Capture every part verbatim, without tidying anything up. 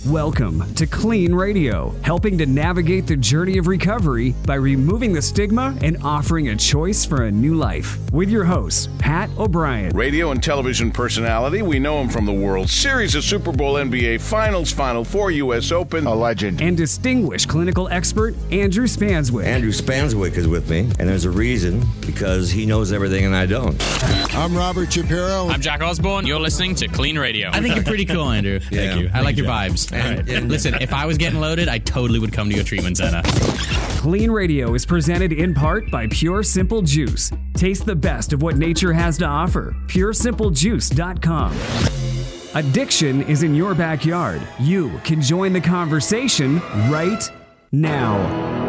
Welcome to KLEAN Radio, helping to navigate the journey of recovery by removing the stigma and offering a choice for a new life. With your host, Pat O'Brien. Radio and television personality. We know him from the World Series, a Super Bowl, N B A Finals, Final Four, U S Open. A legend. And distinguished clinical expert, Andrew Spanswick. Andrew Spanswick is with me, and there's a reason, because he knows everything and I don't. I'm Robert Shapiro. I'm Jack Osborne. You're listening to KLEAN Radio. I think you're pretty cool, Andrew. Thank Yeah. you. I Thank like you, your Jack. vibes. And- All right. and- Listen, if I was getting loaded, I totally would come to your treatment center. KLEAN Radio is presented in part by Pure Simple Juice. Taste the best of what nature has to offer. pure simple juice dot com. Addiction is in your backyard. You can join the conversation right now.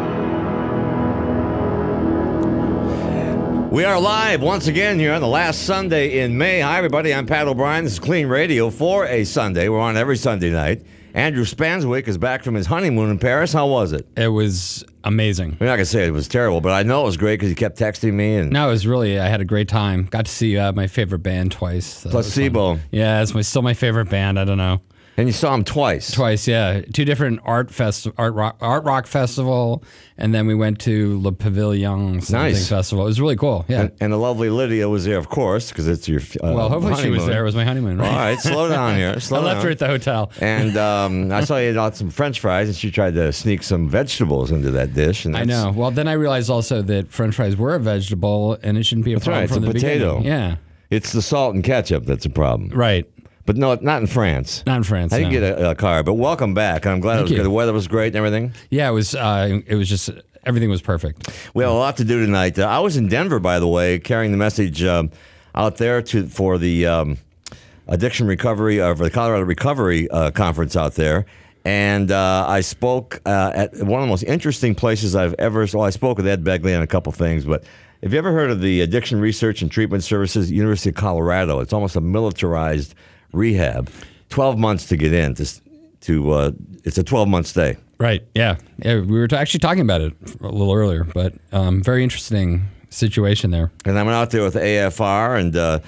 We are live once again here on the last Sunday in May. Hi, everybody. I'm Pat O'Brien. This is KLEAN Radio for a Sunday. We're on every Sunday night. Andrew Spanswick is back from his honeymoon in Paris. How was it? It was amazing. We're not going to say it was terrible, but I know it was great because he kept texting me. And No, it was really, I had a great time. Got to see uh, my favorite band twice. So that was Placebo. fun. Yeah, it's my, still my favorite band. I don't know. And you saw him twice. Twice, yeah. Two different art fest, art rock, art rock festival, and then we went to Le Pavillon something Nice. festival. It was really cool. Yeah. And, and the lovely Lydia was there, of course, because it's your uh, well, hopefully she was honeymoon. there. It was my honeymoon. Right? All right, slow down here. Slow I left down. her at the hotel. And um, I saw you had some French fries, and she tried to sneak some vegetables into that dish. And I that's- know. Well, then I realized also that French fries were a vegetable, and it shouldn't be a That's problem right. It's from a the potato. beginning. Yeah. It's the salt and ketchup that's a problem. Right. But no, not in France. Not in France. I didn't no. get a, a car, but welcome back. I'm glad it Thank was you. good. The weather was great and everything. Yeah, it was. Uh, it was just everything was perfect. We have a lot to do tonight. Uh, I was in Denver, by the way, carrying the message um, out there to for the um, addiction recovery, or for the Colorado Recovery uh, Conference out there. And uh, I spoke uh, at one of the most interesting places I've ever. So I spoke with Ed Begley on a couple things, but have you ever heard of the Addiction Research and Treatment Services, University of Colorado? It's almost a militarized rehab. twelve months to get in. To, to uh, it's a twelve-month stay. Right. Yeah. Yeah. We were t- actually talking about it a little earlier, but um, very interesting situation there. And I'm out there with A F R and uh,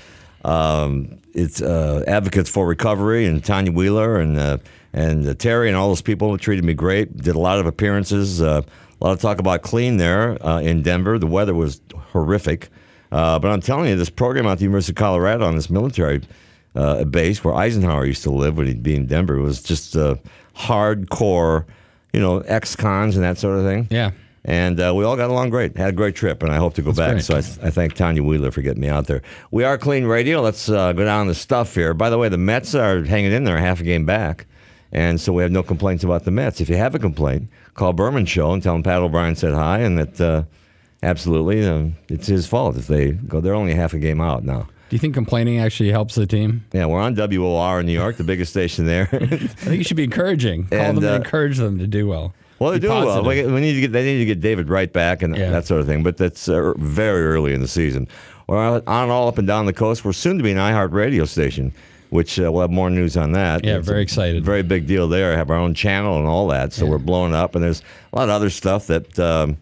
um, it's uh, Advocates for Recovery and Tanya Wheeler and uh, and uh, Terry and all those people treated me great. Did a lot of appearances. Uh, a lot of talk about KLEAN there uh, in Denver. The weather was horrific. Uh, but I'm telling you, this program out at the University of Colorado on this military uh, base where Eisenhower used to live when he'd be in Denver was just uh, hardcore, you know, ex-cons and that sort of thing. Yeah. And uh, we all got along great. Had a great trip, and I hope to go That's back. great. So I, th- I thank Tanya Wheeler for getting me out there. We are KLEAN Radio. Let's uh, go down the stuff here. By the way, the Mets are hanging in there, half a game back. And so we have no complaints about the Mets. If you have a complaint, call Berman Show and tell him Pat O'Brien said hi, and that uh, absolutely uh, it's his fault if they go. They're only half a game out now. Do you think complaining actually helps the team? Yeah, we're on W O R in New York, the biggest station there. I think you should be encouraging. Call And, them and uh, encourage them to do well. Well, they Be do well. positive. We we need to get. They need to get David Wright back and Yeah. that sort of thing. But that's uh, very early in the season. We're on all up and down the coast. We're soon to be an iHeart radio station, which uh, we'll have more news on that. Yeah, It's very a excited. Very big deal there. Have our own channel and all that. So Yeah. we're blowing up. And there's a lot of other stuff that um,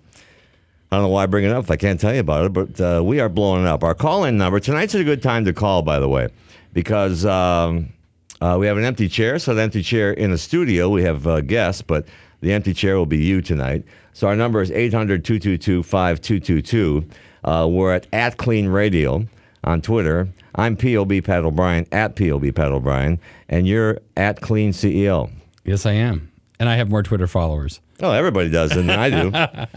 I don't know why I bring it up if I can't tell you about it. But uh, we are blowing up. Our call-in number tonight's a good time to call, by the way, because um, uh, we have an empty chair. So the empty chair in the studio. We have uh, guests, but the empty chair will be you tonight. So our number is eight hundred, two two two, five two two two. Uh, we're at, at KLEAN Radio on Twitter. I'm P O B Pat O'Brien, at P O B Pat O'Brien, and you're at KLEAN C E O. Yes, I am. And I have more Twitter followers. Oh, everybody does, and I do,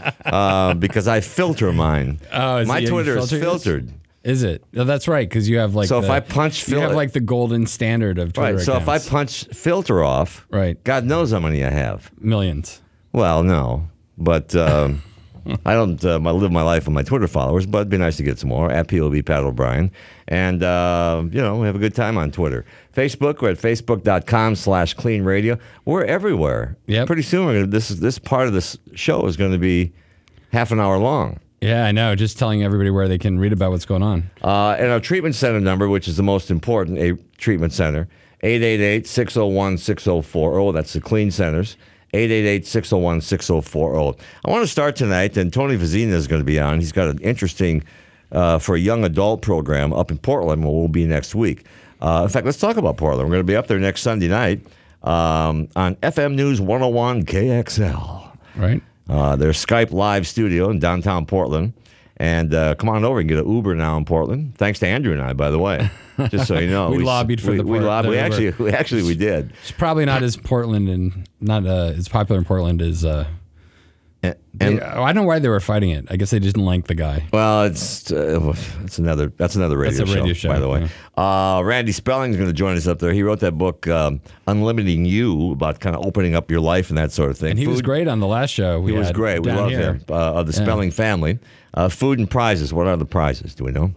uh, because I filter mine. Oh, is My it- you Twitter is filter yours? filtered. Is it? No, that's right, because you have like So the, if I punch you fil- have like the golden standard of Twitter Right, so if I accounts. punch filter off, Right. God knows how many I have. Millions. Well, no, but um, I don't uh, I live my life with my Twitter followers, but it'd be nice to get some more. At P O B Pat O'Brien. And, uh, you know, we have a good time on Twitter. Facebook, we're at facebook.com slash KLEAN Radio. We're everywhere. Yep. Pretty soon, we're gonna, this, this part of this show is going to be half an hour long. Yeah, I know. Just telling everybody where they can read about what's going on. Uh, and our treatment center number, which is the most important, a treatment center, eight eight eight, six oh one, six oh four oh. That's the KLEAN Centers. eight eight eight, six oh one, six oh four oh. I want to start tonight, and Tony Vizina is going to be on. He's got an interesting, uh, for a young adult program up in Portland, where we'll be next week. Uh, in fact, let's talk about Portland. We're going to be up there next Sunday night. um, on F M News one oh one K X L. Right. Uh, their Skype live studio in downtown Portland. And uh, come on over and get an Uber now in Portland. Thanks to Andrew and I, by the way. Just so you know, we, we lobbied for we, the. We, port, lobbied. the We Uber. actually, we actually, we did. It's probably not as Portland and not uh, as popular in Portland as. Uh, and, and they, I don't know why they were fighting it. I guess they didn't like the guy. Well, it's uh, it's another that's another radio, that's a radio show, show, by the way. Yeah. Uh, Randy Spelling's going to join us up there. He wrote that book, um, Unlimiting You, about kind of opening up your life and that sort of thing. And he Food, was great on the last show. We he was had great. We down love here. him. Uh, of the Yeah. Spelling family. Uh, food and prizes. What are the prizes? Do we know?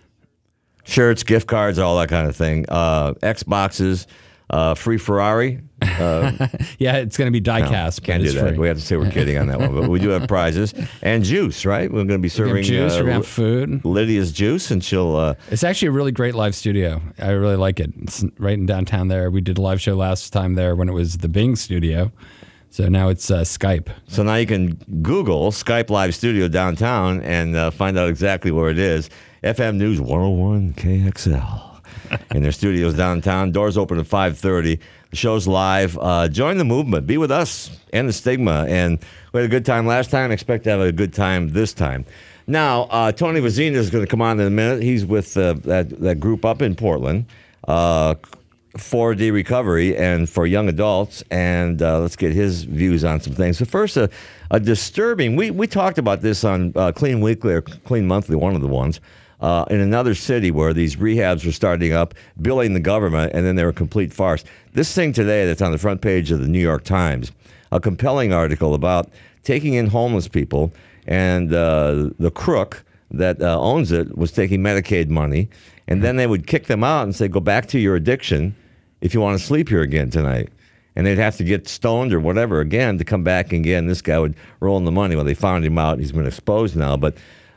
Shirts, gift cards, all that kind of thing. Uh, Xboxes, uh, free Ferrari. Uh, Yeah, it's going to be die no, cast. can't but do it's that. free. We have to say we're kidding on that one, but we do have prizes and juice. Right? We're going to be We serving have juice. uh, We're going to have food. Lydia's juice, and she'll. Uh, It's actually a really great live studio. I really like it. It's right in downtown there. We did a live show last time there when it was the Bing studio. So now it's uh, Skype. So now you can Google Skype Live Studio downtown and uh, find out exactly where it is. F M News one oh one K X L. In their studios downtown. Doors open at five thirty. The show's live. Uh, join the movement. Be with us and the Stigma. And we had a good time last time. Expect to have a good time this time. Now, uh, Tony Vazina is going to come on in a minute. He's with uh, that, that group up in Portland. Uh, four D recovery and for young adults, and uh, let's get his views on some things. So first, a, a disturbing, we, we talked about this on uh, Clean Weekly or Clean Monthly, one of the ones, uh, in another city where these rehabs were starting up, billing the government, and then they were a complete farce. This thing today that's on the front page of the New York Times, a compelling article about taking in homeless people, and uh, the crook that uh, owns it was taking Medicaid money, and then they would kick them out and say, go back to your addiction if you want to sleep here again tonight. And they'd have to get stoned or whatever again to come back again. This guy would roll in the money. Well, they found him out. He's been exposed now. But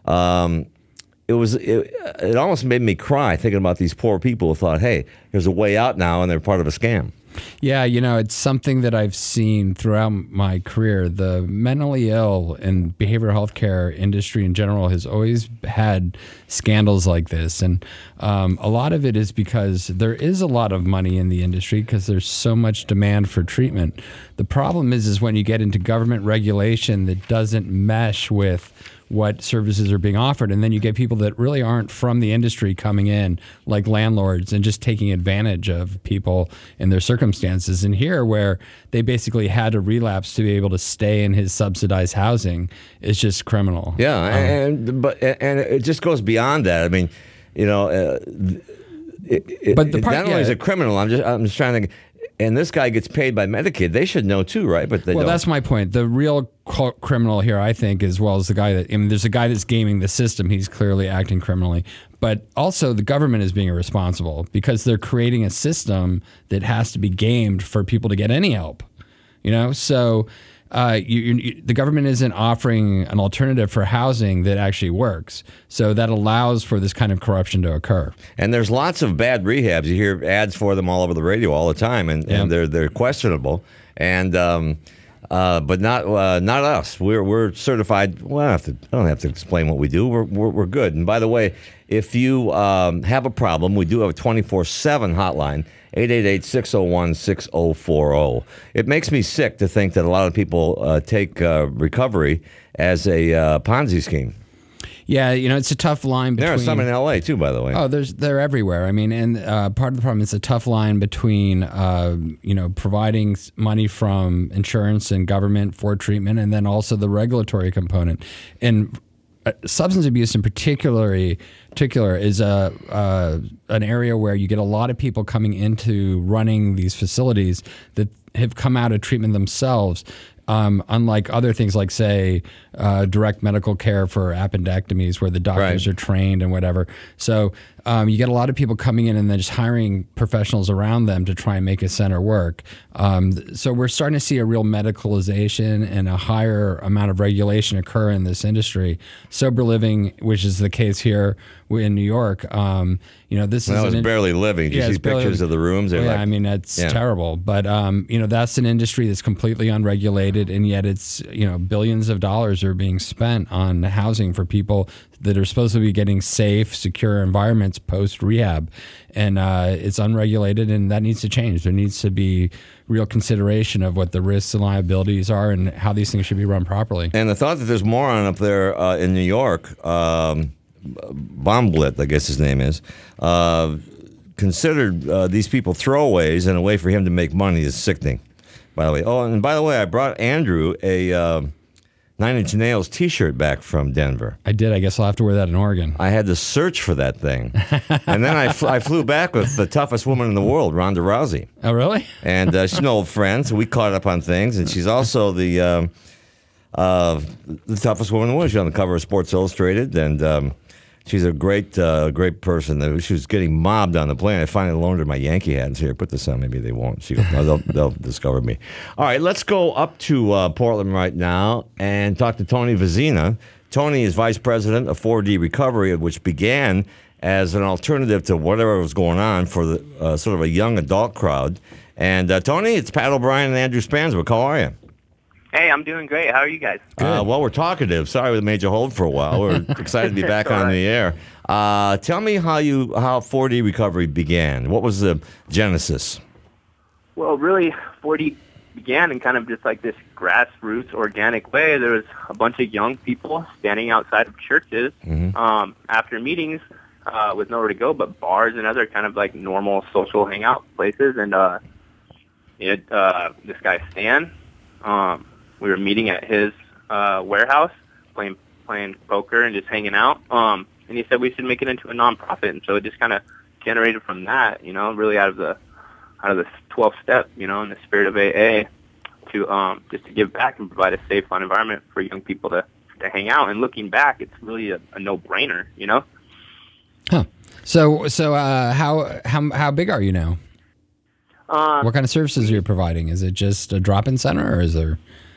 um, it was it, it almost made me cry thinking about these poor people who thought, hey, there's a way out now, and they're part of a scam. Yeah, you know, it's something that I've seen throughout my career. The mentally ill and behavioral health care industry in general has always had scandals like this. And um, a lot of it is because there is a lot of money in the industry because there's so much demand for treatment. The problem is, is when you get into government regulation that doesn't mesh with what services are being offered. And then you get people that really aren't from the industry coming in, like landlords, and just taking advantage of people in their circumstances. And here, where they basically had to relapse to be able to stay in his subsidized housing, is just criminal. Yeah, Um, and but and it just goes beyond that. I mean, you know, uh, it, it, But the it part- not only yeah. is it criminal, I'm just I'm just trying to think. And this guy gets paid by Medicaid. They should know too, right? But they Well, don't. that's my point. The real co- criminal here, I think, as well as the guy that, I mean, there's a guy that's gaming the system. He's clearly acting criminally. But also the government is being irresponsible because they're creating a system that has to be gamed for people to get any help. You know, so uh, you, you, the government isn't offering an alternative for housing that actually works. So that allows for this kind of corruption to occur. And there's lots of bad rehabs. You hear ads for them all over the radio all the time, and, Yeah. and they're they're questionable. And um, uh, but not uh, not us. We're we're certified. Well, I, have to, I don't have to explain what we do. We're we're, we're good. And by the way, if you um, have a problem, we do have a twenty-four seven hotline. eight eight eight, six oh one, six oh four oh. It makes me sick to think that a lot of people uh, take uh, recovery as a uh, Ponzi scheme. Yeah, you know, it's a tough line between... There are some in L A too, by the way. Oh, there's they're everywhere. I mean, and uh, part of the problem is a tough line between, uh, you know, providing s- money from insurance and government for treatment, and then also the regulatory component. And uh, substance abuse, in particular, particular is a uh, an area where you get a lot of people coming into running these facilities that have come out of treatment themselves. Um, unlike other things like, say, uh, direct medical care for appendectomies where the doctors Right. are trained and whatever. So um, you get a lot of people coming in and then just hiring professionals around them to try and make a center work. Um, so we're starting to see a real medicalization and a higher amount of regulation occur in this industry. Sober living, which is the case here in New York. Um, you know, this Well, is that was an, barely living. Did yeah, you see it's barely pictures living. of the rooms? They're yeah, like, I mean, that's yeah. terrible. But, um, you know, that's an industry that's completely unregulated, and yet it's, you know, billions of dollars are being spent on housing for people that are supposed to be getting safe, secure environments post-rehab. And uh, it's unregulated, and that needs to change. There needs to be real consideration of what the risks and liabilities are and how these things should be run properly. And the thought that there's more on up there uh, in New York, um, Bomblit, I guess his name is, uh, considered uh, these people throwaways and a way for him to make money is sickening, by the way. Oh, and by the way, I brought Andrew a uh, Nine Inch Nails T-shirt back from Denver. I did. I guess I'll have to wear that in Oregon. I had to search for that thing. And then I, fl- I flew back with the toughest woman in the world, Ronda Rousey. Oh, really? And uh, she's an old friend, so we caught up on things. And she's also the um, uh, the toughest woman in the world. She's on the cover of Sports Illustrated, and um, she's a great uh, great person. She was getting mobbed on the plane. I finally loaned her my Yankee hat and said, "Here, put this on." Maybe they won't. She goes, no, they'll, they'll discover me. All right, let's go up to uh, Portland right now and talk to Tony Vizina. Tony is vice president of four D Recovery, which began as an alternative to whatever was going on for the uh, sort of a young adult crowd. And uh, Tony, it's Pat O'Brien and Andrew Spanswick. How are you? Hey, I'm doing great. How are you guys? Uh, well, we're talkative. Sorry we made you hold for a while. We're excited to be back on right. the air. Uh, tell me how you how four D Recovery began. What was the genesis? Well, really, four D began in kind of just like this grassroots, organic way. There was a bunch of young people standing outside of churches Mm-hmm. um, after meetings uh, with nowhere to go but bars and other kind of like normal social hangout places. And uh, it, uh, this guy, Stan, um, we were meeting at his uh, warehouse, playing playing poker and just hanging out. Um, and he said we should make it into a nonprofit, and so it just kind of generated from that. You know, really out of the out of the twelfth step, you know, in the spirit of A A, to um, just to give back and provide a safe, fun environment for young people to to hang out. And looking back, it's really a, a no-brainer. You know. Huh. So so uh, how how how big are you now? Um, What kind of services are you providing? Is it just a drop-in center, or is there?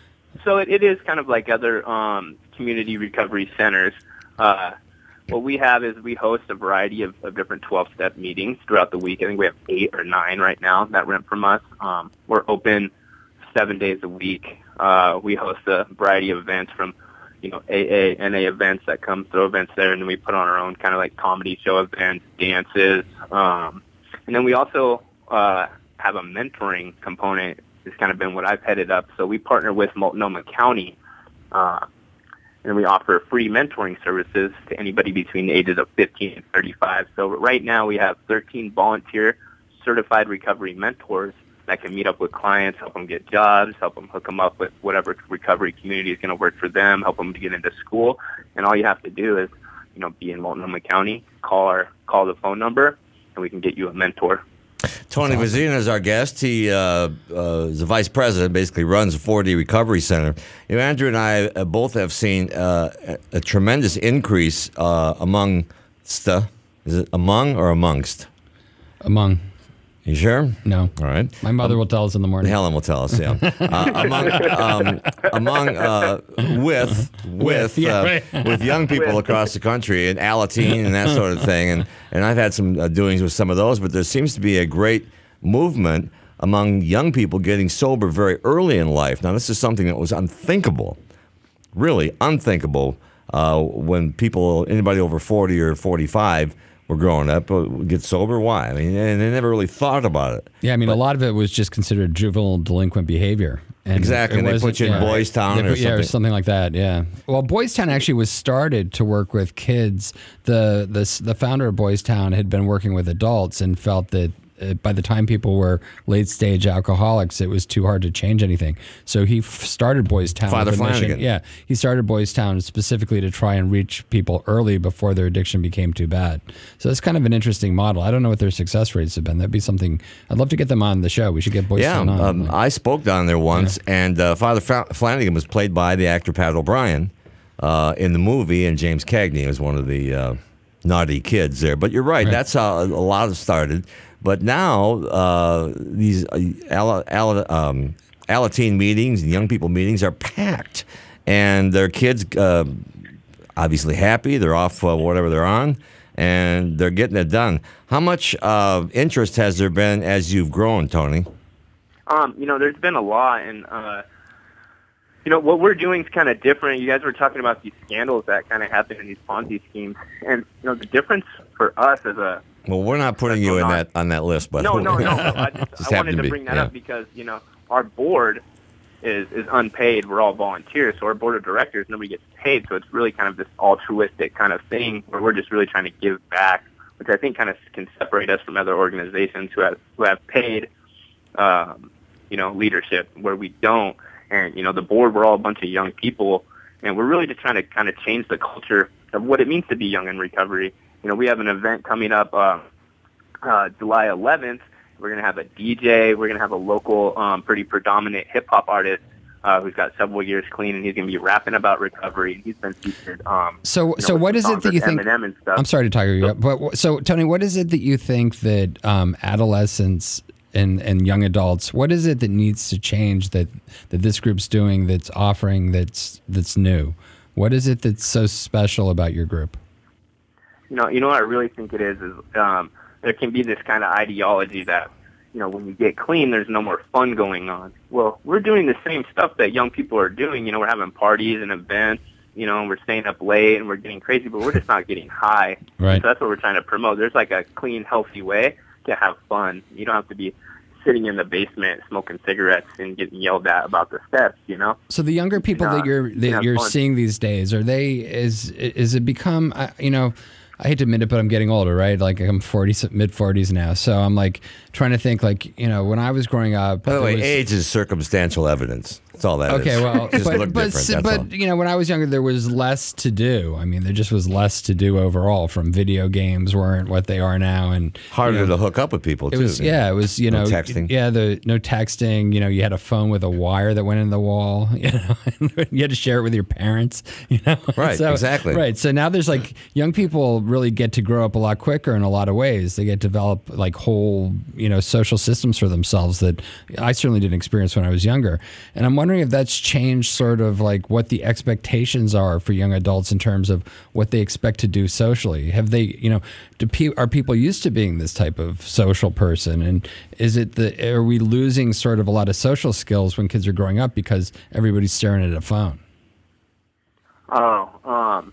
So it, it is kind of like other um, community recovery centers. Uh, what we have is we host a variety of, of different twelve-step meetings throughout the week. I think we have eight or nine right now that rent from us. Um, we're open seven days a week. Uh, we host a variety of events from, you know, A A, N A events that come through events there, and then we put on our own kind of like comedy show events, dances. Um, and then we also uh, have a mentoring component. It's kind of been what I've headed up. So we partner with Multnomah County, uh, and we offer free mentoring services to anybody between the ages of fifteen and thirty-five. So right now we have thirteen volunteer certified recovery mentors that can meet up with clients, help them get jobs, help them hook them up with whatever recovery community is going to work for them, help them to get into school. And all you have to do is, you know, be in Multnomah County, call our, call the phone number, and we can get you a mentor. Tony Vizina is our guest. He uh, uh, is the vice president, basically runs a four D Recovery Center. You know, Andrew and I uh, both have seen uh, a, a tremendous increase uh, amongst, uh, is it among or amongst? Among. You sure? No. All right. My mother will tell us in the morning. Helen will tell us, yeah. uh, among, um, among uh, with, with, yeah, uh, right. with young people across the country and Alateen and that sort of thing. And, and I've had some uh, doings with some of those, but there seems to be a great movement among young people getting sober very early in life. Now, this is something that was unthinkable, really unthinkable, uh, when people, anybody over forty or forty-five, were growing up, but get sober. Why? I mean, and they never really thought about it. Yeah, I mean, but, a lot of it was just considered juvenile delinquent behavior. And exactly, and they put you in yeah, Boys Town put, or yeah, something. or something like that. Yeah. Well, Boys Town actually was started to work with kids. The the the founder of Boys Town had been working with adults and felt that uh, by the time people were late stage alcoholics, it was too hard to change anything. So he f- started Boys Town. Father with a mission. Flanagan. Yeah, he started Boys Town specifically to try and reach people early before their addiction became too bad. So it's kind of an interesting model. I don't know what their success rates have been. That'd be something I'd love to get them on the show. We should get Boys yeah, Town on. um, I spoke down there once, yeah. and uh, Father Fa- Flanagan was played by the actor Pat O'Brien uh, in the movie, and James Cagney was one of the uh, naughty kids there. But you're right, right. That's how a lot of it started. But now uh, these uh, Al- Al- um, Alateen meetings and young people meetings are packed, and their kids uh, obviously happy. They're off uh, whatever they're on, and they're getting it done. How much uh, interest has there been as you've grown, Tony? Um, you know, there's been a lot, and uh, you know what we're doing is kind of different. You guys were talking about these scandals that kind of happen in these Ponzi schemes, and you know the difference for us as a well, we're not putting you in not, that on that list, but no, no, no. I, just, just I wanted to, to bring that yeah. up because you know our board is is unpaid. We're all volunteers, so our board of directors, nobody gets paid. So it's really kind of this altruistic kind of thing where we're just really trying to give back, which I think kind of can separate us from other organizations who have who have paid, um, you know, leadership where we don't. And you know, the board, we're all a bunch of young people, and we're really just trying to kind of change the culture of what it means to be young in recovery. You know, we have an event coming up uh, uh, July eleventh. We're going to have a D J. We're going to have a local, um, pretty predominant hip-hop artist uh, who's got several years clean, and he's going to be rapping about recovery. He's been featured. Um, so, you know, so what is it that you think? Eminem and stuff. I'm sorry to talk you up, but so Tony, what is it that you think that um, adolescents and and young adults? What is it that needs to change that that this group's doing? That's offering that's that's new. What is it that's so special about your group? You know, you know what I really think it is is. Um, There can be this kind of ideology that, you know, when you get clean, there's no more fun going on. Well, we're doing the same stuff that young people are doing. You know, we're having parties and events, you know, and we're staying up late and we're getting crazy, but we're just not getting high. Right. So that's what we're trying to promote. There's like a clean, healthy way to have fun. You don't have to be sitting in the basement smoking cigarettes and getting yelled at about the steps, you know? So the younger people uh, that you're that yeah, you're fun. seeing these days, are they, is is it become, uh, you know, I hate to admit it, but I'm getting older, right? Like I'm forty, mid forties now. So I'm like trying to think like, you know, when I was growing up. By the way, was, age is circumstantial evidence. That's all that okay, is. well, just but, look but, different. That's but all. you know, when I was younger, there was less to do. I mean, there just was less to do overall. From video games weren't what they are now, and harder you know, to hook up with people it too. was yeah, it was you no know texting. Yeah, the no texting. You know, you had a phone with a wire that went in the wall. You know, and you had to share it with your parents. You know, Right, so, exactly. Right. So now there's like young people really get to grow up a lot quicker in a lot of ways. They get to develop like whole you know social systems for themselves that I certainly didn't experience when I was younger. And I'm wondering if that's changed sort of like what the expectations are for young adults in terms of what they expect to do socially. Have they, you know, do pe- are people used to being this type of social person? And is it the, are we losing sort of a lot of social skills when kids are growing up because everybody's staring at a phone? Oh, um,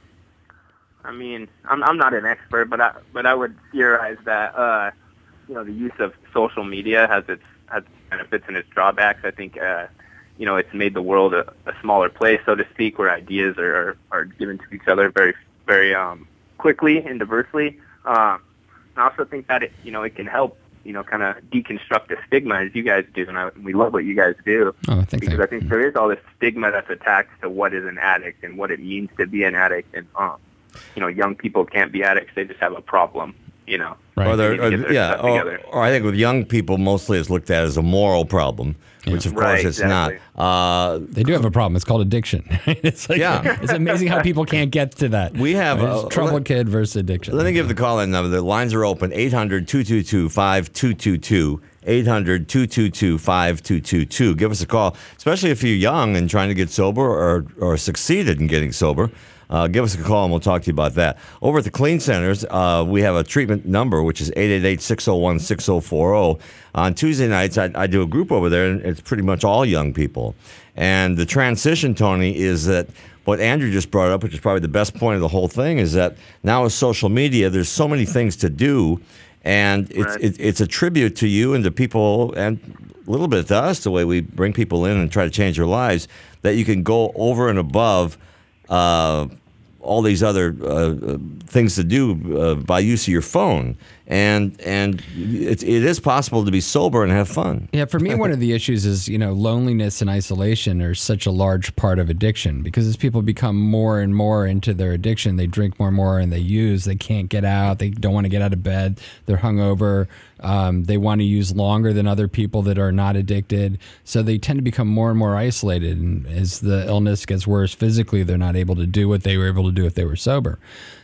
I mean, I'm I'm not an expert, but I but I would theorize that uh, you know the use of social media has its has its benefits and its drawbacks. I think uh, you know it's made the world a, a smaller place, so to speak, where ideas are, are, are given to each other very very um, quickly and diversely. Um, I also think that it you know it can help you know kind of deconstruct the stigma as you guys do, and I, we love what you guys do. Oh, I think because I think there is all this stigma that's attached to what is an addict and what it means to be an addict, and um, you know, young people can't be addicts; they just have a problem, you know. Right. Or They need to or, get their yeah, stuff or, together. or I think with young people, mostly it's looked at as a moral problem, which of Right, course it's exactly. not. Uh, They do have a problem. It's called addiction. It's like, Yeah. it's amazing how people can't get to that. We have Right? a- It's troubled let- kid versus addiction. Let me give the call-in number. The lines are open, eight hundred, two two two, five two two two, eight hundred, two two two, five two two two. Give us a call, especially if you're young and trying to get sober or, or succeeded in getting sober. Uh, give us a call and we'll talk to you about that. Over at the Clean Centers, uh, we have a treatment number, which is eight eight eight, six oh one, six oh four oh. On Tuesday nights, I, I do a group over there, and it's pretty much all young people. And the transition, Tony, is that what Andrew just brought up, which is probably the best point of the whole thing, is that now with social media, there's so many things to do, and it's Right. it, it's a tribute to you and to people, and a little bit to us, the way we bring people in and try to change their lives, that you can go over and above uh, all these other uh, things to do uh, by use of your phone. And and it, it is possible to be sober and have fun. Yeah, for me, one of the issues is, you know, loneliness and isolation are such a large part of addiction, because as people become more and more into their addiction, they drink more and more and they use, they can't get out, they don't want to get out of bed, they're hungover, um, they want to use longer than other people that are not addicted. So they tend to become more and more isolated. And as the illness gets worse physically, they're not able to do what they were able to do if they were sober.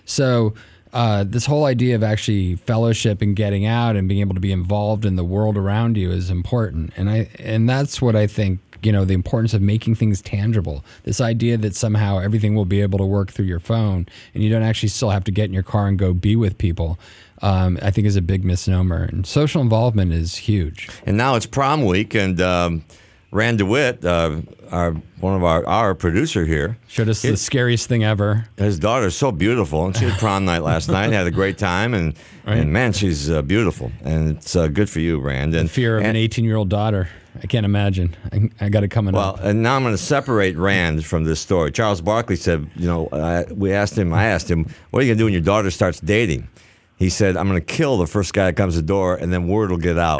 So Uh, this whole idea of actually fellowship and getting out and being able to be involved in the world around you is important, and I and that's what I think you know, the importance of making things tangible. This idea that somehow everything will be able to work through your phone and you don't actually still have to get in your car and go be with people, um, I think is a big misnomer. And social involvement is huge. And now it's prom week, and um, Rand DeWitt, uh, our one of our our producer here, showed us his, the scariest thing ever. His daughter's so beautiful, and she had prom night last night, had a great time, and right. and man, she's uh, beautiful, and it's uh, good for you, Rand. And the fear of and, an eighteen-year-old daughter, I can't imagine. I, I got it coming well, up. Well, and now I'm going to separate Rand from this story. Charles Barkley said, you know, I, we asked him, I asked him, what are you going to do when your daughter starts dating? He said, I'm going to kill the first guy that comes to the door, and then word will get out.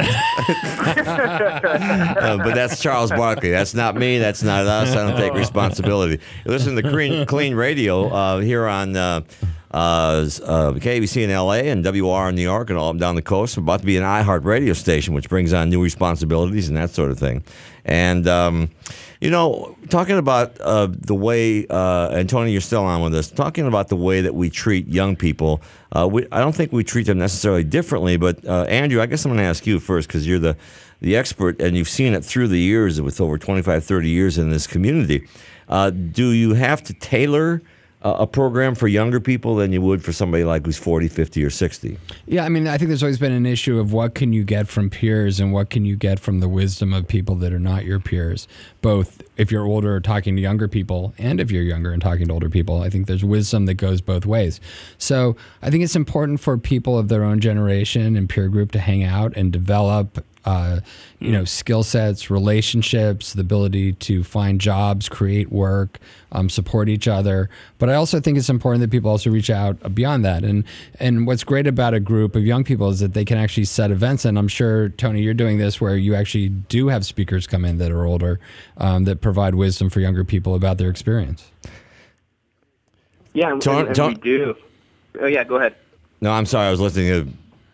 uh, but that's Charles Barkley. That's not me. That's not us. I don't take responsibility. You listen to Clean, Clean Radio uh, here on uh, uh, uh, K B C in L A and W R in New York and all up down the coast. We're about to be an iHeart radio station, which brings on new responsibilities and that sort of thing. And, um, you know, talking about uh, the way, uh, and Tony, you're still on with us, talking about the way that we treat young people, uh, we, I don't think we treat them necessarily differently, but uh, Andrew, I guess I'm going to ask you first because you're the, the expert and you've seen it through the years with over twenty-five, thirty years in this community. Uh, do you have to tailor uh, a program for younger people than you would for somebody like who's forty, fifty, or sixty? Yeah, I mean, I think there's always been an issue of what can you get from peers and what can you get from the wisdom of people that are not your peers, both if you're older talking to younger people and if you're younger and talking to older people. I think there's wisdom that goes both ways. So I think it's important for people of their own generation and peer group to hang out and develop Uh, you know, skill sets, relationships, the ability to find jobs, create work, um, support each other. But I also think it's important that people also reach out beyond that. And and what's great about a group of young people is that they can actually set events. And I'm sure, Tony, you're doing this where you actually do have speakers come in that are older um, that provide wisdom for younger people about their experience. Yeah, and, Tom, and Tom, we do. Oh, yeah, go ahead. No, I'm sorry. I was listening to...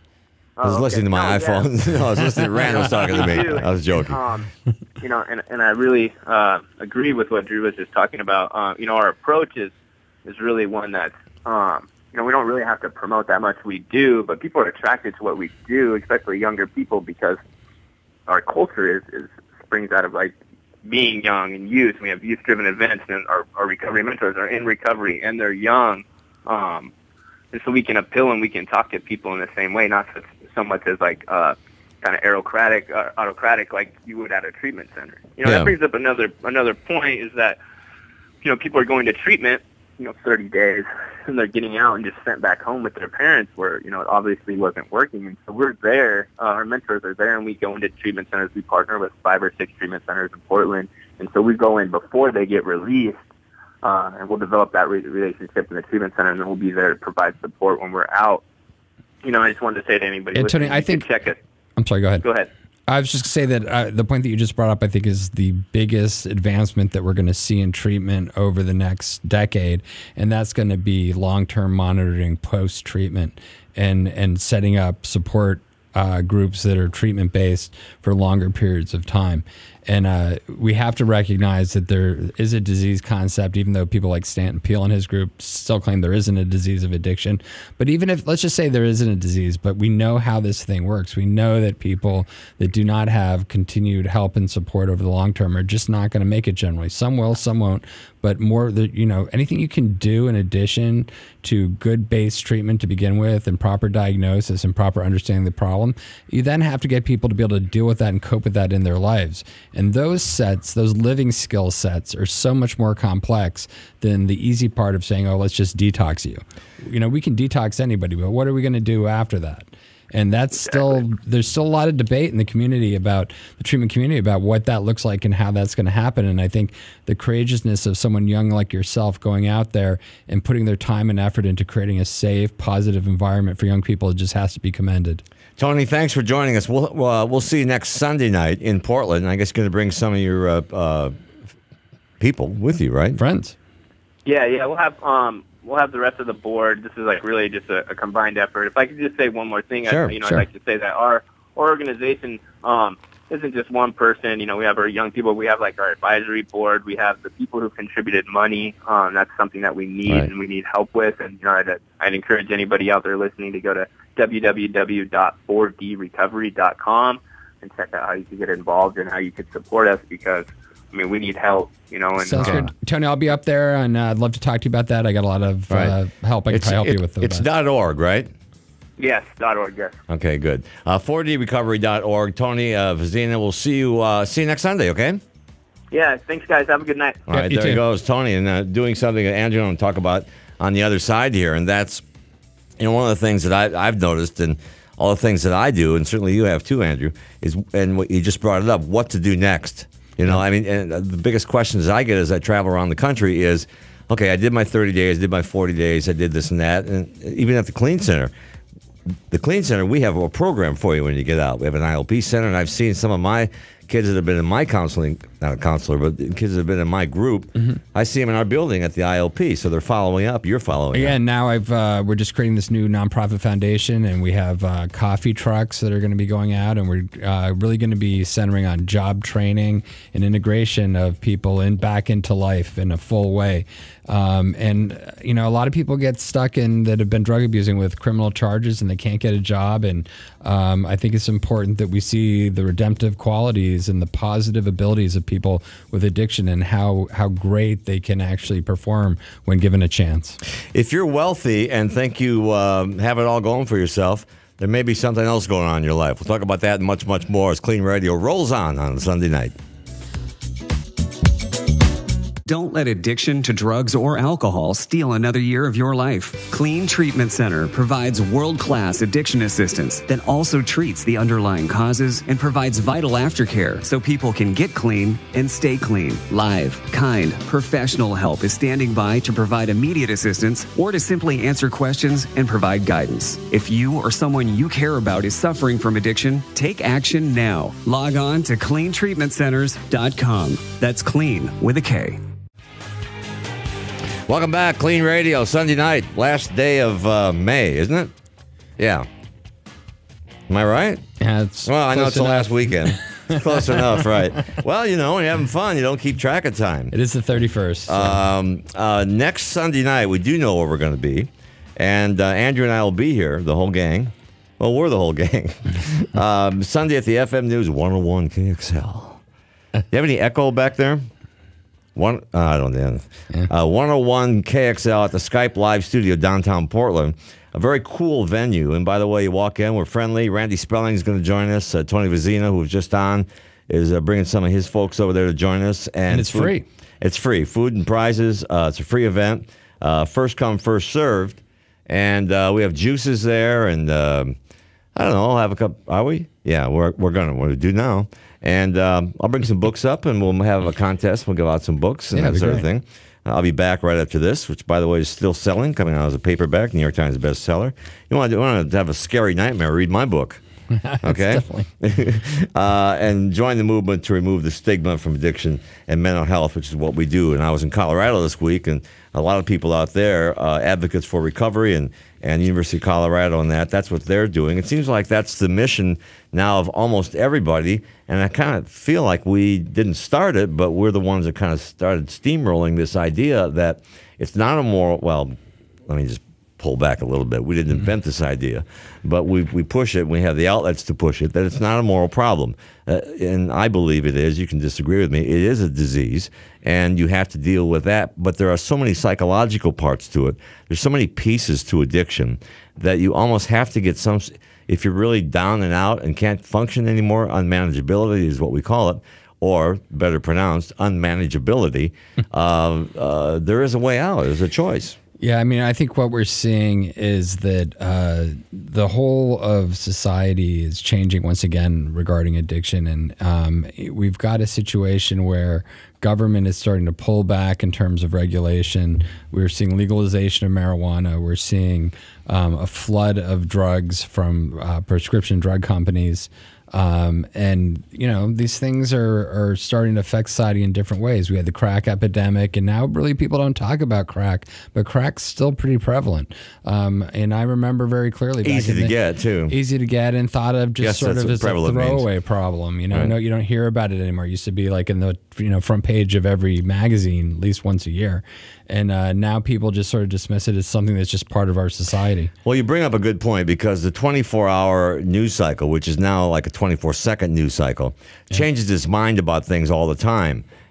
I was oh, listening okay. to my no, iPhone. Yeah. No, I was listening to Rand was talking to me. I was joking. Um, you know, and and I really uh, agree with what Drew was just talking about. Uh, you know, our approach is is really one that's um, you know, we don't really have to promote that much. We do, but people are attracted to what we do, especially younger people, because our culture is, is springs out of like being young and youth. We have youth-driven events, and our, our recovery mentors are in recovery and they're young. Um, and so we can appeal and we can talk to people in the same way, not such, so much as like uh, kind of autocratic, uh, autocratic like you would at a treatment center. You know, yeah. That brings up another another point is that, you know, people are going to treatment, you know, thirty days, and they're getting out and just sent back home with their parents where, you know, it obviously wasn't working. And so we're there, uh, our mentors are there, and we go into treatment centers. We partner with five or six treatment centers in Portland. And so we go in before they get released, uh, and we'll develop that re- relationship in the treatment center, and then we'll be there to provide support when we're out. You know, I just wanted to say to anybody, yeah, Tony, I think, check it. I'm sorry, go ahead. Go ahead. I was just going to say that uh, the point that you just brought up, I think, is the biggest advancement that we're going to see in treatment over the next decade, and that's going to be long-term monitoring post-treatment and, and setting up support uh, groups that are treatment-based for longer periods of time. And uh, we have to recognize that there is a disease concept, even though people like Stanton Peele and his group still claim there isn't a disease of addiction. But even if, let's just say there isn't a disease, but we know how this thing works. We know that people that do not have continued help and support over the long term are just not going to make it generally. Some will, some won't. But more, the, you know, anything you can do in addition to good base treatment to begin with and proper diagnosis and proper understanding of the problem, you then have to get people to be able to deal with that and cope with that in their lives. And those sets, those living skill sets, are so much more complex than the easy part of saying, oh, let's just detox you. You know, we can detox anybody, but what are we going to do after that? And that's still, there's still a lot of debate in the community about, the treatment community, about what that looks like and how that's going to happen. And I think the courageousness of someone young like yourself going out there and putting their time and effort into creating a safe, positive environment for young people just has to be commended. Tony, thanks for joining us. We'll uh, we'll see you next Sunday night in Portland. I guess you're going to bring some of your uh, uh, people with you, right? Friends. Yeah, yeah, we'll have um we'll have the rest of the board. This is like really just a, a combined effort. If I could just say one more thing, sure, I, you know, sure. I'd like to say that our, our organization um isn't just one person. You know, we have our young people. We have like our advisory board. We have the people who contributed money. Um, that's something that we need right. and we need help with. And you know, I'd, I'd encourage anybody out there listening to go to w w w dot four d recovery dot com and check out how you can get involved and how you can support us, because I mean, we need help, you know. And, Sounds uh, good. Tony, I'll be up there, and uh, I'd love to talk to you about that. I got a lot of Right. uh, help I can It's, probably help it- you with. it's that. dot .org, right? Yes, dot .org, yes. Okay, good. Uh, four D recovery dot org. Tony uh, Vizina, we'll see you uh, see you next Sunday, okay? Yeah, thanks, guys. Have a good night. All Yep, right, you there he too. goes, Tony, and uh, doing something that Andrew and I talk about on the other side here, and that's, you know, one of the things that I, I've noticed, and all the things that I do, and certainly you have too, Andrew, is, and what you just brought it up, what to do next. You know, I mean, and the biggest questions I get as I travel around the country is, okay, I did my thirty days, I did my forty days, I did this and that, and even at the KLEAN Center, the KLEAN Center, we have a program for you when you get out. We have an I L P center, and I've seen some of my kids that have been in my counseling, not a counselor, but kids that have been in my group. Mm-hmm. I see them in our building at the I L P, so they're following up. You're following Yeah, up. and now I've uh, we're just creating this new nonprofit foundation, and we have uh, coffee trucks that are going to be going out, and we're uh, really going to be centering on job training and integration of people in back into life in a full way. Um, and uh, you know, a lot of people get stuck in that have been drug abusing with criminal charges, and they can't get a job. And um, I think it's important that we see the redemptive qualities and the positive abilities of people with addiction, and how how great they can actually perform when given a chance. If you're wealthy and think you um, have it all going for yourself, there may be something else going on in your life. We'll talk about that and much, much more as KLEAN Radio rolls on on Sunday night. Don't let addiction to drugs or alcohol steal another year of your life. KLEAN Treatment Center provides world-class addiction assistance that also treats the underlying causes and provides vital aftercare so people can get clean and stay clean. Live, kind, professional help is standing by to provide immediate assistance or to simply answer questions and provide guidance. If you or someone you care about is suffering from addiction, take action now. Log on to clean treatment centers dot com. That's clean with a K. Welcome back, KLEAN Radio, Sunday night, last day of uh, May, isn't it? Yeah. Am I right? Yeah, it's Well, I know close it's the enough. last weekend. Close enough, right? Well, you know, when you're having fun, you don't keep track of time. It is the thirty-first. So. Um, uh, next Sunday night, we do know where we're going to be. And uh, Andrew and I will be here, the whole gang. Well, we're the whole gang. um, Sunday at the F M News one oh one K X L. You have any echo back there? One, uh, I don't know. Yeah. Uh, one oh one K X L at the Skype Live Studio downtown Portland. A very cool venue. And by the way, you walk in, we're friendly. Randy Spelling is going to join us. Uh, Tony Vizina, who was just on, is uh, bringing some of his folks over there to join us. And, And it's food- free. It's free. Food and prizes. Uh, it's a free event. Uh, first come, first served. And uh, we have juices there. And um, I don't know, I'll have a cup. Are we? Yeah, we're, we're going to. We're going to do now. And um, I'll bring some books up, and we'll have a contest. We'll give out some books and Yeah, that that'd be sort of great. thing. I'll be back right after this, which, by the way, is still selling, coming out as a paperback, New York Times bestseller. You want to, want to have a scary nightmare, read my book. Okay? uh, and join the movement to remove the stigma from addiction and mental health, which is what we do. And I was in Colorado this week, and a lot of people out there, uh, advocates for recovery and, and University of Colorado and that, that's what they're doing. It seems like that's the mission now of almost everybody. And I kind of feel like we didn't start it, but we're the ones that kind of started steamrolling this idea that it's not a moral, well, let me just pull back a little bit. We didn't invent this idea, but we we push it. We have the outlets to push it, that it's not a moral problem. Uh, and I believe it is. You can disagree with me. It is a disease, and you have to deal with that. But there are so many psychological parts to it. There's so many pieces to addiction that you almost have to get some, if you're really down and out and can't function anymore, unmanageability is what we call it, or better pronounced, unmanageability, uh, uh, there is a way out. There's a choice. Yeah, I mean, I think what we're seeing is that uh, the whole of society is changing once again regarding addiction. And um, we've got a situation where government is starting to pull back in terms of regulation. We're seeing legalization of marijuana. We're seeing um, a flood of drugs from uh, prescription drug companies. Um, and, you know, these things are, are starting to affect society in different ways. We had the crack epidemic, and now really people don't talk about crack, but crack's still pretty prevalent. Um, and I remember very clearly. Back Easy in to the, get, too. Easy to get and thought of just Yes, sort that's of what as a prevalent means. throwaway problem. You know, Right. no, you don't hear about it anymore. It used to be like in the you know front page of every magazine at least once a year. And uh, now people just sort of dismiss it as something that's just part of our society. Well, you bring up a good point, because the twenty-four hour news cycle, which is now like a twenty-four second news cycle, changes its mind about things all the time.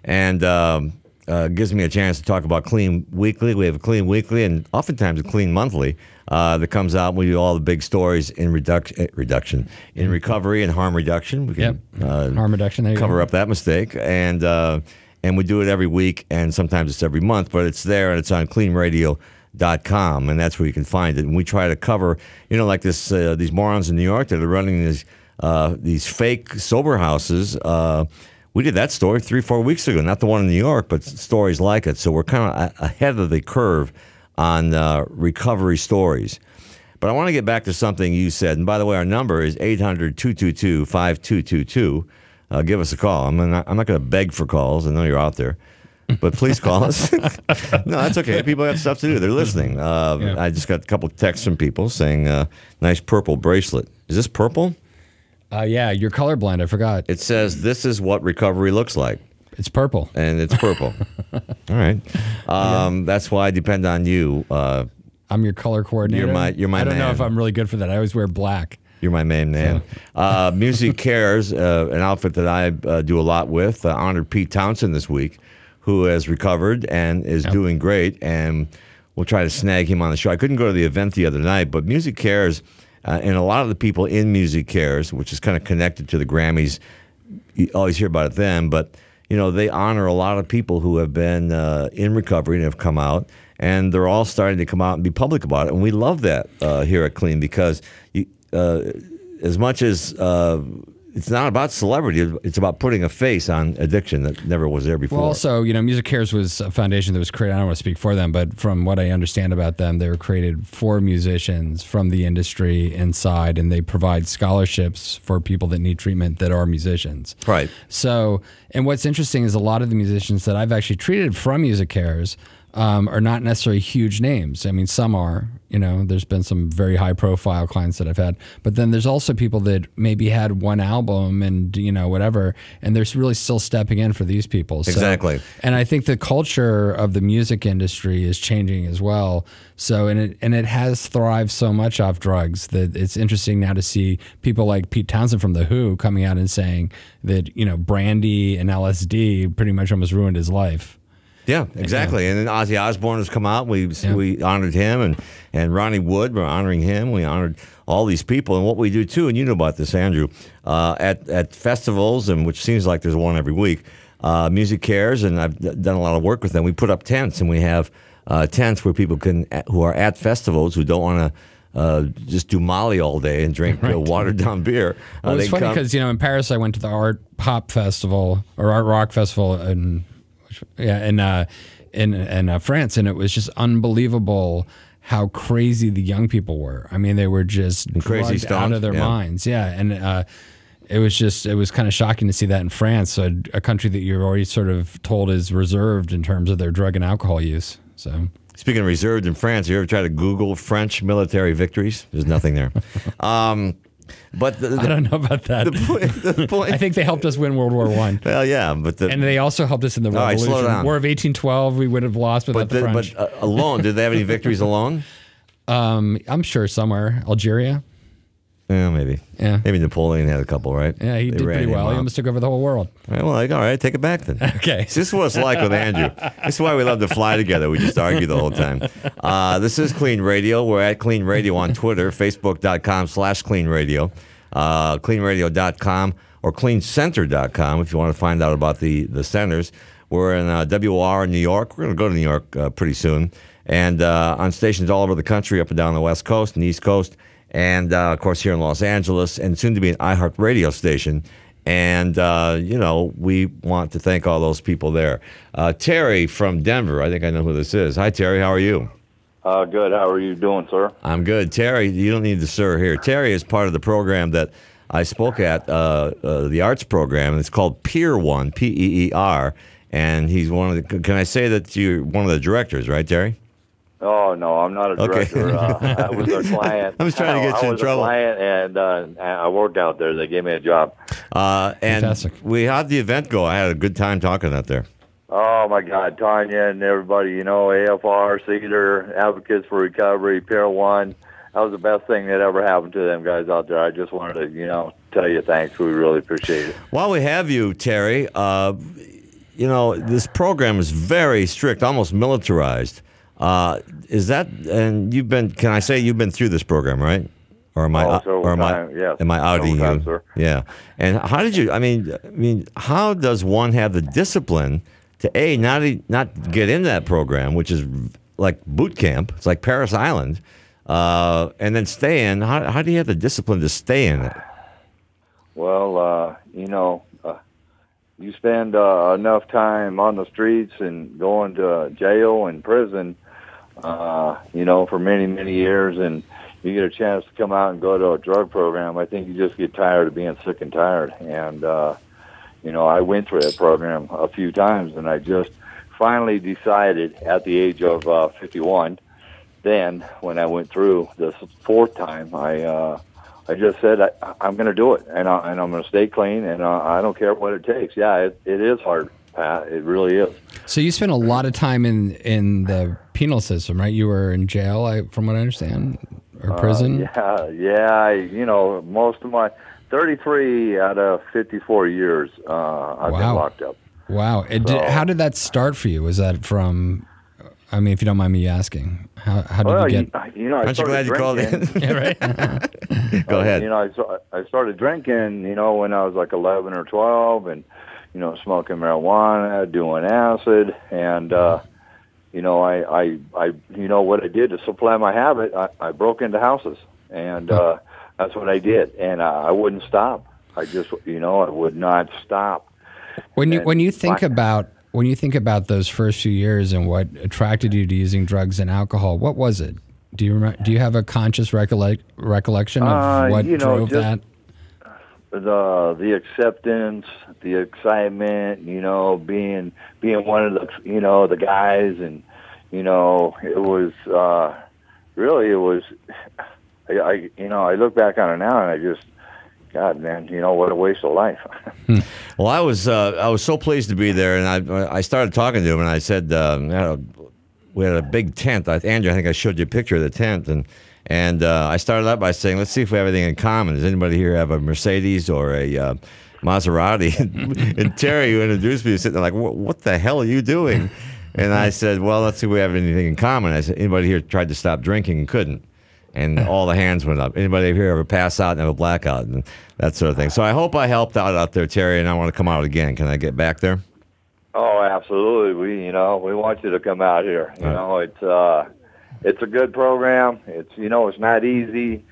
and um, uh, gives me a chance to talk about Clean Weekly. We have a Clean Weekly and oftentimes a Clean Monthly uh, that comes out. We do all the big stories in reduction, reduction in recovery and harm reduction. We can Yep. uh, Harm reduction. There you cover go. up that mistake, and uh, and we do it every week, and sometimes it's every month, but it's there and it's on clean radio dot com, and that's where you can find it. And we try to cover, you know, like this uh, these morons in New York that are running these uh, these fake sober houses. Uh, we did that story three, four weeks ago. Not the one in New York, but stories like it. So we're kind of ahead of the curve on uh, recovery stories. But I want to get back to something you said. And by the way, our number is eight hundred, two two two, five two two two. Uh, give us a call. I'm not, I'm not going to beg for calls. I know you're out there. But please call us. No, that's okay. People have stuff to do. They're listening. Uh, Yeah. I just got a couple of texts from people saying, uh, nice purple bracelet. Is this purple? Uh, yeah, you're colorblind. I forgot. It says, this is what recovery looks like. It's purple. And it's purple. All right. Um, yeah. That's why I depend on you. Uh, I'm your color coordinator. You're my, you're my I don't man. know if I'm really good for that. I always wear black. You're my main man. So. Uh, Music Cares, uh, an outfit that I uh, do a lot with, uh, honored Pete Townsend this week, who has recovered and is yep. doing great, and we'll try to snag him on the show. I couldn't go to the event the other night, but Music Cares, uh, and a lot of the people in Music Cares, which is kind of connected to the Grammys, you always hear about it then, but you know, they honor a lot of people who have been uh, in recovery and have come out, and they're all starting to come out and be public about it, and we love that uh, here at Clean, because you, uh, as much as uh, it's not about celebrity, it's about putting a face on addiction that never was there before. Well, also, you know, Music Cares was a foundation that was created, I don't want to speak for them, but from what I understand about them, they were created for musicians from the industry inside, and they provide scholarships for people that need treatment that are musicians. Right. So, and what's interesting is a lot of the musicians that I've actually treated from Music Cares um, are not necessarily huge names. I mean, some are. You know, there's been some very high-profile clients that I've had, but then there's also people that maybe had one album and, you know, whatever, and they're really still stepping in for these people. So, exactly. And I think the culture of the music industry is changing as well. So, and it and it has thrived so much off drugs that it's interesting now to see people like Pete Townsend from The Who coming out and saying that, you know, brandy and L S D pretty much almost ruined his life. Yeah, exactly. Yeah. And then Ozzy Osbourne has come out. We yeah. we honored him, and, and Ronnie Wood, we're honoring him. We honored all these people. And what we do, too, and you know about this, Andrew, uh, at, at festivals, and which seems like there's one every week, uh, Music Cares, and I've done a lot of work with them. We put up tents, and we have uh, tents where people can, who are at festivals, who don't want to Uh, just do Molly all day and drink right. uh, watered down beer. Uh, well, it's funny come... because, you know, in Paris, I went to the Art Pop Festival or Art Rock Festival in, yeah, in, uh, in, in uh, France, and it was just unbelievable how crazy the young people were. I mean, they were just crazy drugged out of their yeah. minds. Yeah, and uh, it was just, it was kind of shocking to see that in France, a, a country that you're already sort of told is reserved in terms of their drug and alcohol use. So. Speaking of reserved in France, you ever try to Google French military victories? There's nothing there. Um, but the, the, I don't know about that. The point, the point, I think they helped us win World War One. Well, yeah, but the, and they also helped us in the all right, Revolution. slow down. War of eighteen twelve, we would have lost without but the, the French. But uh, alone, did they have any victories alone? Um, I'm sure somewhere. Algeria. Yeah, maybe. Yeah. Maybe Napoleon had a couple, right? Yeah, he They did ran pretty him well. out. He almost took over the whole world. All right, well, like, all right, take it back then. Okay. This is what it's like with Andrew. This is why we love to fly together. We just argue the whole time. Uh, this is Clean Radio. We're at Clean Radio on Twitter, facebook.com slash Clean Radio, uh, clean radio dot com or clean center dot com if you want to find out about the, the centers. We're in uh, W O R in New York. We're going to go to New York uh, pretty soon. And uh, on stations all over the country, up and down the West Coast and East Coast. And, uh, of course, here in Los Angeles, and soon to be an iHeart radio station. And, uh, you know, we want to thank all those people there. Uh, Terry from Denver, I think I know who this is. Hi, Terry. How are you? Uh, good. How are you doing, sir? I'm good. Terry, you don't need the sir here. Terry is part of the program that I spoke at, uh, uh, the arts program. And it's called Peer One, P E E R. And he's one of the, can I say that you're one of the directors, right, Terry? Oh, no, I'm not a director. Okay. uh, I was a client. I was trying to get you I in was trouble. a client, and uh, I worked out there. They gave me a job. Uh, and Fantastic. we had the event go. I had a good time talking out there. Oh, my God. Tanya and everybody, you know, A F R, Cedar, Advocates for Recovery, Pier One. That was the best thing that ever happened to them guys out there. I just wanted to, you know, tell you thanks. We really appreciate it. While we have you, Terry, uh, you know, this program is very strict, almost militarized. Uh, is that, and you've been, can I say you've been through this program, right? Or am I, oh, or am I, yes. am I outing time, you? Sir. Yeah. And how did you, I mean, I mean, how does one have the discipline to A, not, not get in that program, which is like boot camp, it's like Paris Island, uh, and then stay in? How, how do you have the discipline to stay in it? Well, uh, you know, uh, you spend uh, enough time on the streets and going to jail and prison, uh, you know, for many, many years, and you get a chance to come out and go to a drug program. I think you just get tired of being sick and tired. And, uh, you know, I went through that program a few times, and I just finally decided at the age of uh, fifty-one, then when I went through the fourth time, I uh, I just said, I, I'm going to do it, and, I, and I'm going to stay clean, and uh, I don't care what it takes. Yeah, it, it is hard, Pat. It really is. So you spent a lot of time in, in the penal system, right? You were in jail, I, from what I understand, or prison? Uh, yeah, yeah. I, you know, most of my thirty-three out of fifty-four years, uh, I've wow. been locked up. Wow. It So, did, how did that start for you? Was that from, I mean, if you don't mind me asking, how, how did well, you get? You, you know, I Aren't you glad you called in? Yeah, right? Go ahead. You know, I, I started drinking, you know, when I was like eleven or twelve, and, you know, smoking marijuana, doing acid, and, uh, you know, I, I, I, you know, what I did to supply my habit, I, I broke into houses, and uh, that's what I did, and uh, I wouldn't stop. I just, you know, I would not stop. When you And when you think my- about when you think about those first few years and what attracted you to using drugs and alcohol, what was it? Do you remember, do you have a conscious recollect, recollection of Uh, what you know, drove just that? The the acceptance, the excitement, you know, being being one of the you know the guys, and you know, it was uh, really it was. I, I you know I look back on it now and I just, God, man, you know what a waste of life. Well, I was uh, I was so pleased to be there, and I I started talking to him, and I said, um, you know, we had a big tent. I, Andrew, I think I showed you a picture of the tent, and and uh, I started out by saying, let's see if we have anything in common. Does anybody here have a Mercedes or a uh, Maserati? And Terry, who introduced me, was sitting there like, what, what the hell are you doing? And I said, well, let's see if we have anything in common. I said, anybody here tried to stop drinking and couldn't? And all the hands went up. Anybody here ever pass out and have a blackout and that sort of thing? So I hope I helped out out there, Terry, and I want to come out again. Can I get back there? Oh, absolutely. We, you know, we want you to come out here. You Right. know, it's uh, it's a good program. It's, you know, it's not easy.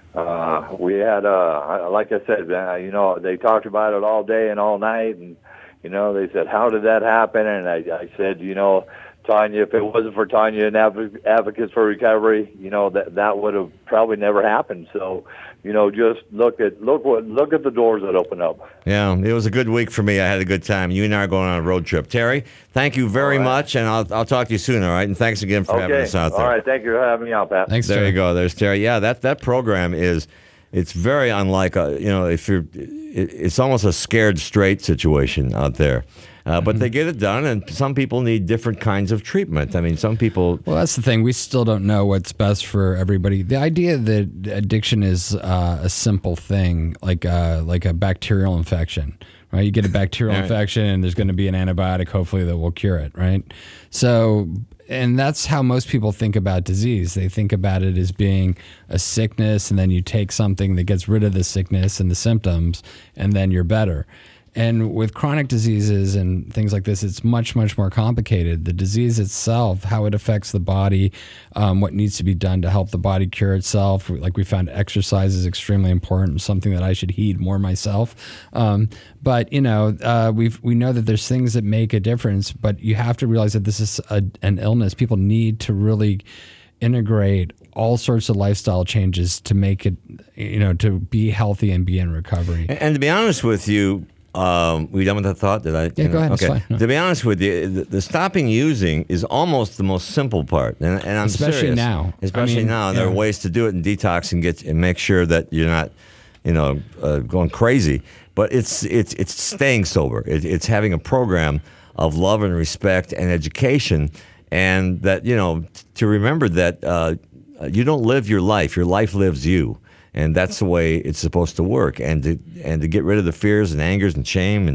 Uh, we had, uh, like I said, uh, you know, they talked about it all day and all night, and you know, they said, how did that happen? And I, I said, you know, Tanya, if it wasn't for Tanya and Adv- Advocates for Recovery, you know, that that would have probably never happened. So, you know, just look at look what look at the doors that open up. Yeah, it was a good week for me. I had a good time. You and I are going on a road trip. Terry, thank you very All right. much, and I'll I'll talk to you soon. All right, and thanks again for having Okay. us out there. All right. Thank you for having me out, Pat. Thanks, There Terry. you go. There's Terry. Yeah, that that program is, it's very unlike a, you know, if you're, it, it's almost a scared straight situation out there. Uh, but they get it done, and some people need different kinds of treatment. I mean, some people. Well, that's the thing. We still don't know what's best for everybody. The idea that addiction is uh, a simple thing, like uh, like a bacterial infection, right? You get a bacterial Right. infection, and there's going to be an antibiotic, hopefully, that will cure it, right? So, and that's how most people think about disease. They think about it as being a sickness, and then you take something that gets rid of the sickness and the symptoms, and then you're better. And with chronic diseases and things like this, it's much, much more complicated. The disease itself, how it affects the body, um, what needs to be done to help the body cure itself. Like we found exercise is extremely important, something that I should heed more myself. Um, but, you know, uh, we've, we know that there's things that make a difference, but you have to realize that this is a, an illness. People need to really integrate all sorts of lifestyle changes to make it, you know, to be healthy and be in recovery. And, and to be honest with you, Um, we done with that thought? Did I? Yeah, go ahead, it's Okay. fine. No. To be honest with you, the, the stopping using is almost the most simple part, and, and I'm Especially serious. now. Especially I mean, now, and there are yeah. ways to do it and detox and get and make sure that you're not, you know, uh, going crazy. But it's it's it's staying sober. It, it's having a program of love and respect and education, and that, you know, t- to remember that uh, you don't live your life; your life lives you. And that's the way it's supposed to work, and to and to get rid of the fears and angers and shame and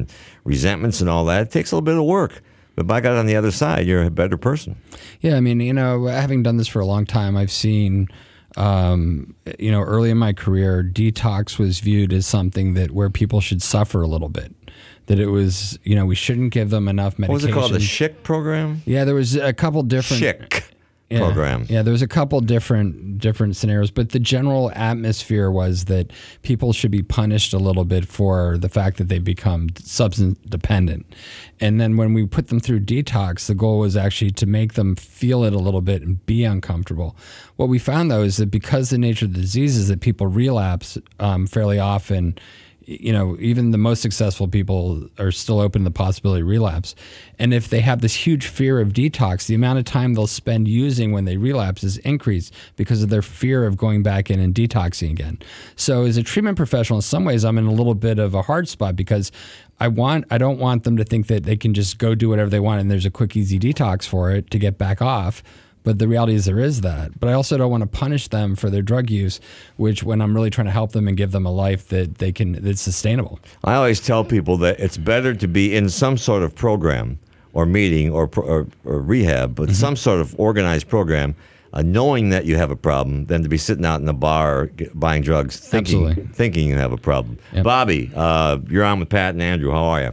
resentments and all that. It takes a little bit of work. But by God, on the other side, you're a better person. Yeah, I mean, you know, having done this for a long time, I've seen, um, you know, early in my career, detox was viewed as something that where people should suffer a little bit. That it was, you know, we shouldn't give them enough medication. What was it called? The S H I C program? Yeah, there was a couple different... S H I C yeah, program. Yeah, there was a couple different different scenarios, but the general atmosphere was that people should be punished a little bit for the fact that they become substance dependent. And then when we put them through detox, the goal was actually to make them feel it a little bit and be uncomfortable. What we found, though, is that because the nature of the disease is that people relapse um, fairly often, you know, even the most successful people are still open to the possibility of relapse. And if they have this huge fear of detox, the amount of time they'll spend using when they relapse is increased because of their fear of going back in and detoxing again. So as a treatment professional, in some ways, I'm in a little bit of a hard spot because I want, I don't want them to think that they can just go do whatever they want and there's a quick, easy detox for it to get back off. But the reality is there is that. But I also don't want to punish them for their drug use, which when I'm really trying to help them and give them a life that they can, that's sustainable. I always tell people that it's better to be in some sort of program or meeting or, or, or rehab, but mm-hmm. some sort of organized program, uh, knowing that you have a problem, than to be sitting out in the bar get, buying drugs, thinking, Absolutely. thinking you have a problem. Yep. Bobby, uh, you're on with Pat and Andrew. How are you?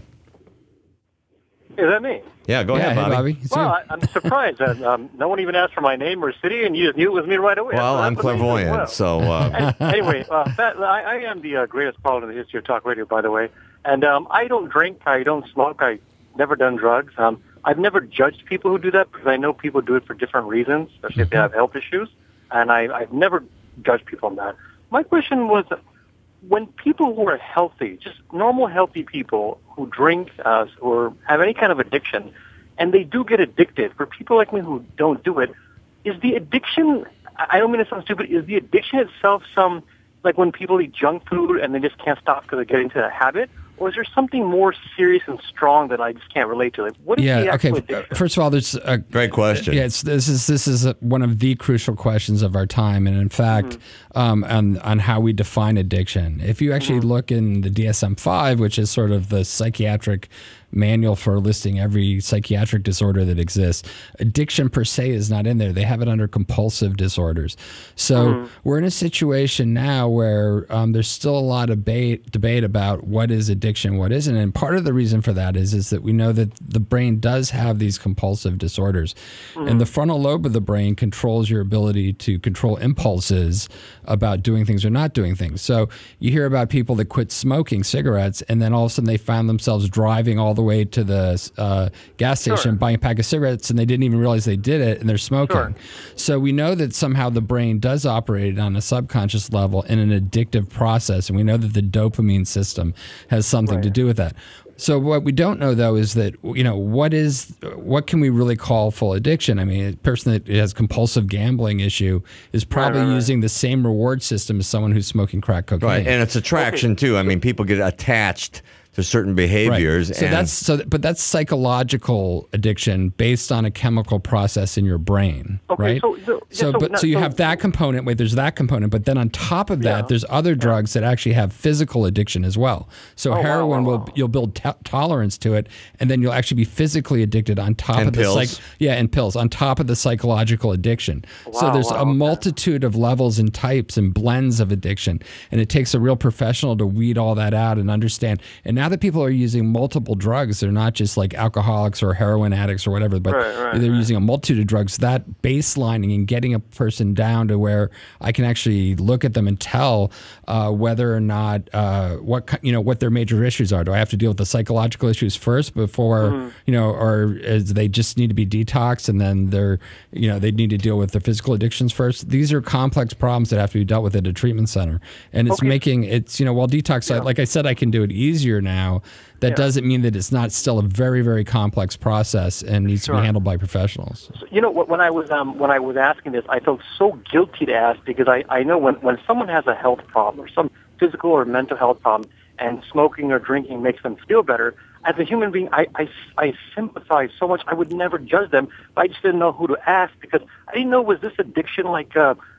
Is that me? Yeah, go yeah, ahead, Bobby. Hey, Bobby. Well, I, I'm surprised that um, no one even asked for my name or city, and you just knew it was me right away. Well, so I'm clairvoyant, well. so... Uh... anyway, uh, that, I, I am the uh, greatest caller in the history of talk radio, by the way. And um, I don't drink, I don't smoke, I've never done drugs. Um, I've never judged people who do that because I know people do it for different reasons, especially if they have health issues. And I, I've never judged people on that. My question was, when people who are healthy, just normal healthy people who drink uh, or have any kind of addiction, and they do get addicted, for people like me who don't do it, is the addiction, I don't mean to sound stupid, is the addiction itself some, like when people eat junk food and they just can't stop because they get into a habit? Or is there something more serious and strong that I just can't relate to? Like, what is yeah, the actual okay. addiction? First of all, there's a great question. Yeah, it's, this is this is a, one of the crucial questions of our time, and in fact, mm-hmm. um, on on how we define addiction. If you actually mm-hmm. look in the D S M five, which is sort of the psychiatric manual for listing every psychiatric disorder that exists, addiction per se is not in there. They have it under compulsive disorders. So mm. we're in a situation now where um, there's still a lot of debate, debate about what is addiction, what isn't. And part of the reason for that is, is that we know that the brain does have these compulsive disorders. Mm. And the frontal lobe of the brain controls your ability to control impulses about doing things or not doing things. So you hear about people that quit smoking cigarettes and then all of a sudden they found themselves driving all the way to the uh, gas station, sure. buying a pack of cigarettes, and they didn't even realize they did it, and they're smoking. Sure. So we know that somehow the brain does operate on a subconscious level in an addictive process, and we know that the dopamine system has something right. to do with that. So what we don't know, though, is that, you know, what is, what can we really call full addiction? I mean, a person that has compulsive gambling issue is probably right, right, using the same reward system as someone who's smoking crack cocaine. Right, and it's attraction, okay. too. I mean, people get attached to certain behaviors. Right. So and that's so, but that's psychological addiction based on a chemical process in your brain, okay, right? So, so, yeah, so, so but not, so you so, have that component. Wait, there's that component, but then on top of that, yeah, there's other yeah. drugs that actually have physical addiction as well. So oh, heroin wow, wow, will wow. you'll build to- tolerance to it, and then you'll actually be physically addicted on top and of pills. the psych. Yeah, and pills on top of the psychological addiction. Wow, so there's wow, a okay. multitude of levels and types and blends of addiction, and it takes a real professional to weed all that out and understand. And now that people are using multiple drugs, they're not just like alcoholics or heroin addicts or whatever, but right, right, they're right. using a multitude of drugs. That baselining and getting a person down to where I can actually look at them and tell uh, whether or not uh, what you know what their major issues are. Do I have to deal with the psychological issues first before mm-hmm. you know, or is they just need to be detoxed and then they're you know they need to deal with their physical addictions first? These are complex problems that have to be dealt with at a treatment center, and it's okay. making it's you know while detox, yeah. like I said, I can do it easier now. That yeah. doesn't mean that it's not still a very, very complex process and needs sure. to be handled by professionals. So, you know, when I was um, when I was asking this, I felt so guilty to ask because I, I know when, when someone has a health problem or some physical or mental health problem and smoking or drinking makes them feel better, as a human being, I, I, I sympathize so much. I would never judge them, but I just didn't know who to ask because I didn't know, was this addiction like uh,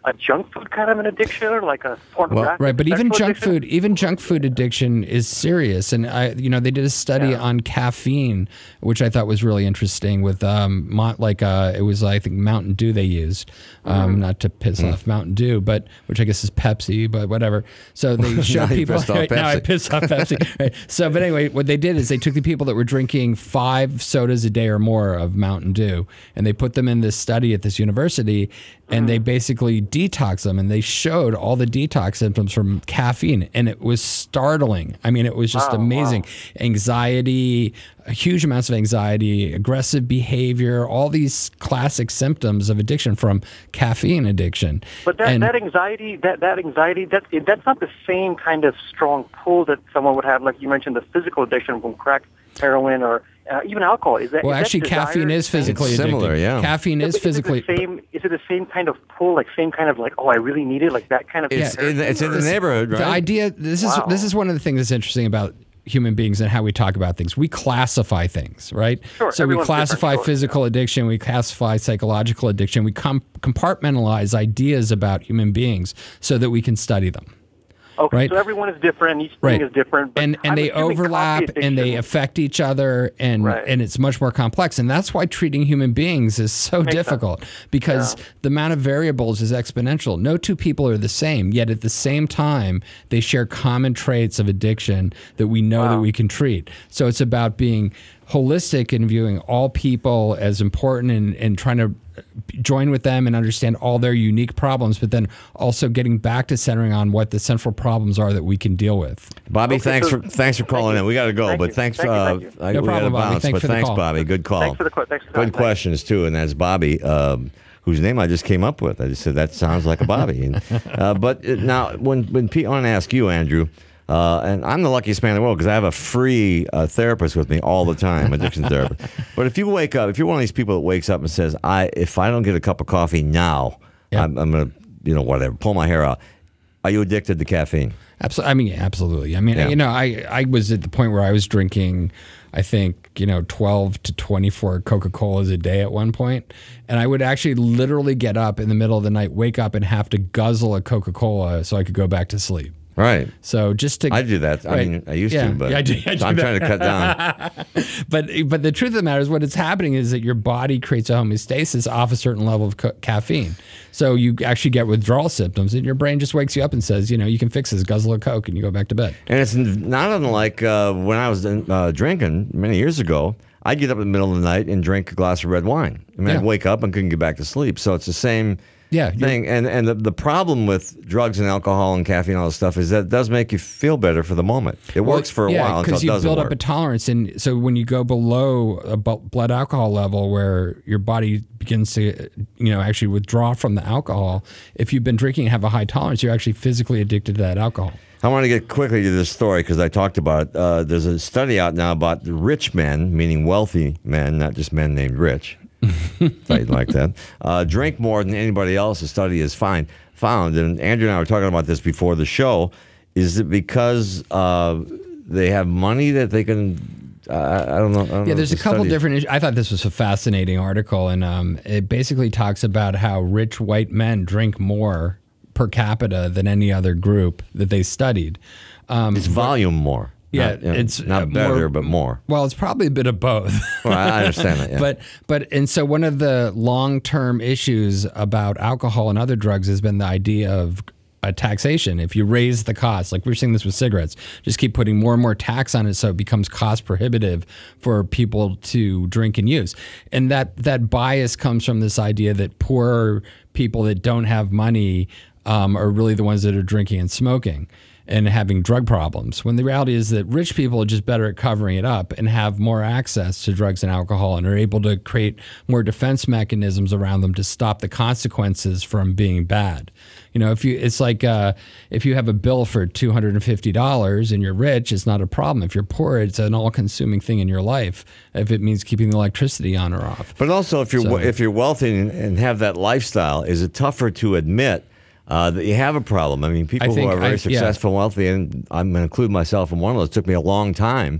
a junk food kind of an addiction, or like a pornographic? Right, but even junk addiction? food, even junk food addiction is serious. And I, you know, they did a study Yeah. on caffeine, which I thought was really interesting. With um, mo- like uh, it was I think Mountain Dew they used, um, Mm-hmm. not to piss Mm. off Mountain Dew, but which I guess is Pepsi, but whatever. So they showed Now you people. pissed off Right, now I Pepsi. pissed off Pepsi. Right. So, but anyway, what they did is they took the people that were drinking five sodas a day or more of Mountain Dew, and they put them in this study at this university, and they basically detox them, and they showed all the detox symptoms from caffeine, and it was startling. I mean, it was just Oh, amazing. wow. Anxiety, huge amounts of anxiety, aggressive behavior, all these classic symptoms of addiction from caffeine addiction. But that, And- that anxiety, that, that anxiety, that's, that's not the same kind of strong pull that someone would have, like you mentioned, the physical addiction from crack, heroin, or uh, even alcohol. Is that well, is that actually, desire caffeine is physically It's similar, addicting. yeah. Caffeine Yeah, is but physically. Is it, the same, is it the same kind of pull, like same kind of like, oh, I really need it, like that kind of? It's, in, it's in the Or- neighborhood, right? The idea this is Wow. this is one of the things that's interesting about human beings and how we talk about things. We classify things, right? Sure, so we everyone's classify different, sure, physical addiction, we classify psychological addiction, we com- compartmentalize ideas about human beings so that we can study them. Okay, right? so everyone is different. Each Right. thing is different. But and and I'm they assuming overlap coffee and they addiction- affect each other, and Right. and it's much more complex, and that's why treating human beings is so Makes difficult because Yeah. the amount of variables is exponential. No two people are the same, yet at the same time they share common traits of addiction that we know that we can treat. So it's about being holistic and viewing all people as important, and, and trying to join with them and understand all their unique problems, but then also getting back to centering on what the central problems are that we can deal with. Bobby, Okay, thanks so- for thanks for calling Thank in. you. We got to go, Thank but you. thanks. Thank you, uh, thank you. I, No we problem, got to Bobby. bounce, Thanks but for the thanks, call. Bobby. Good call. Thanks for the que- thanks for the Good call. questions too, and that's Bobby, um, whose name I just came up with. I just said that sounds like a Bobby. And, uh, but uh, now, when when Pete, I want to ask you, Andrew. Uh, and I'm the luckiest man in the world because I have a free uh, therapist with me all the time, addiction therapist. But if you wake up, if you're one of these people that wakes up and says, "I if I don't get a cup of coffee now, Yeah. I'm, I'm gonna, you know, whatever, pull my hair out." Are you addicted to caffeine? Absolutely. I mean, absolutely. I mean, Yeah. you know, I, I was at the point where I was drinking, I think, you know, twelve to twenty-four Coca-Colas a day at one point. And I would actually literally get up in the middle of the night, wake up and have to guzzle a Coca-Cola so I could go back to sleep. Right. So just to I do that. I Right. mean, I used Yeah. to, but Yeah, I do- I so do I'm that. trying to cut down. but but the truth of the matter is what is happening is that your body creates a homeostasis off a certain level of ca- caffeine. So you actually get withdrawal symptoms, and your brain just wakes you up and says, you know, you can fix this, guzzle a Coke, and you go back to bed. And it's not unlike uh, when I was uh, drinking many years ago. I'd get up in the middle of the night and drink a glass of red wine. I mean, Yeah. I'd wake up and couldn't get back to sleep. So it's the same Yeah, you're- thing. And and the, the problem with drugs and alcohol and caffeine and all this stuff is that it does make you feel better for the moment. It Well, works for a yeah, while until it you doesn't build work. up a tolerance, and so when you go below a bu- blood alcohol level where your body begins to, you know, actually withdraw from the alcohol, if you've been drinking and have a high tolerance, you're actually physically addicted to that alcohol. I want to get quickly to this story because I talked about it. Uh, there's a study out now about the rich men, meaning wealthy men, not just men named Rich, like, like that, uh, drink more than anybody else. The study has find, found, and Andrew and I were talking about this before the show. Is it because uh, they have money that they can? Uh, I don't know. I don't know Yeah, if there's a the couple study- different issues. I thought this was a fascinating article, and um, it basically talks about how rich white men drink more per capita than any other group that they studied. Um, It's volume more. Yeah, Not, you know, it's not uh, better, more- but more. Well, it's probably a bit of both. Well, I understand that. Yeah. But but and so one of the long-term issues about alcohol and other drugs has been the idea of uh, taxation. If you raise the cost, like we're seeing this with cigarettes, just keep putting more and more tax on it, so it becomes cost prohibitive for people to drink and use. And that that bias comes from this idea that poor people that don't have money um, are really the ones that are drinking and smoking and having drug problems, when the reality is that rich people are just better at covering it up and have more access to drugs and alcohol and are able to create more defense mechanisms around them to stop the consequences from being bad. You know, if you, it's like uh, if you have a bill for two hundred fifty dollars and you're rich, it's not a problem. If you're poor, it's an all-consuming thing in your life if it means keeping the electricity on or off. But also, if you're So- if you're wealthy and, and have that lifestyle, is it tougher to admit uh, that you have a problem? I mean, people I think who are very I- yeah. successful, and wealthy, and I'm going to include myself in one of those. It took me a long time